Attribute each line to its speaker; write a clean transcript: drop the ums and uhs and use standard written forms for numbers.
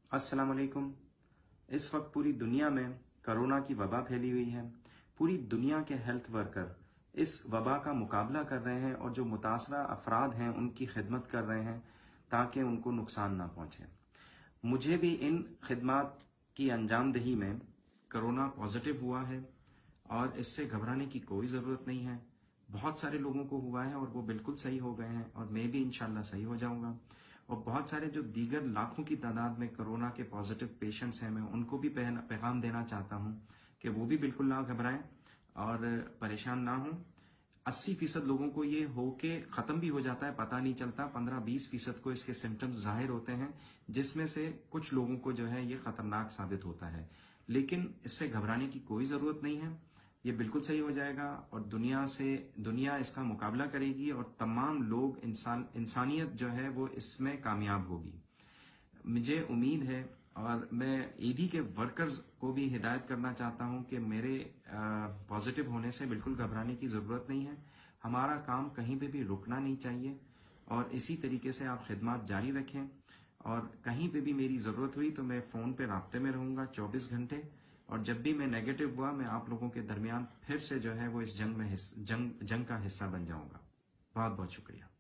Speaker 1: अस्सलाम वालेकुम। इस वक्त पूरी दुनिया में कोरोना की वबा फैली हुई है। पूरी दुनिया के हेल्थ वर्कर इस वबा का मुकाबला कर रहे हैं और जो मुतासरा अफराद हैं उनकी खिदमत कर रहे हैं ताकि उनको नुकसान ना पहुंचे। मुझे भी इन खिदमत की अंजाम दही में कोरोना पॉजिटिव हुआ है और इससे घबराने की कोई ज़रूरत नहीं है। बहुत सारे लोगों को हुआ है और वो बिल्कुल सही हो गए हैं और मैं भी इंशाल्लाह सही हो जाऊंगा। और बहुत सारे जो दीगर लाखों की तादाद में कोरोना के पॉजिटिव पेशेंट्स हैं, मैं उनको भी पैगाम देना चाहता हूं कि वो भी बिल्कुल ना घबराएं और परेशान ना हों। 80% लोगों को ये हो के ख़त्म भी हो जाता है, पता नहीं चलता। 15-20% को इसके सिम्टम्स जाहिर होते हैं, जिसमें से कुछ लोगों को जो है ये ख़तरनाक साबित होता है। लेकिन इससे घबराने की कोई ज़रूरत नहीं है, ये बिल्कुल सही हो जाएगा और दुनिया इसका मुकाबला करेगी और तमाम लोग इंसानियत जो है वो इसमें कामयाब होगी। मुझे उम्मीद है और मैं ईदी के वर्कर्स को भी हिदायत करना चाहता हूं कि मेरे पॉजिटिव होने से बिल्कुल घबराने की ज़रूरत नहीं है। हमारा काम कहीं पे भी रुकना नहीं चाहिए और इसी तरीके से आप खिदमत जारी रखें और कहीं पे भी मेरी ज़रूरत हुई तो मैं फ़ोन पे राब्ते में रहूँगा 24 घंटे। और जब भी मैं नेगेटिव हुआ मैं आप लोगों के दरमियान फिर से जो है वो इस जंग का हिस्सा बन जाऊंगा। बहुत बहुत शुक्रिया।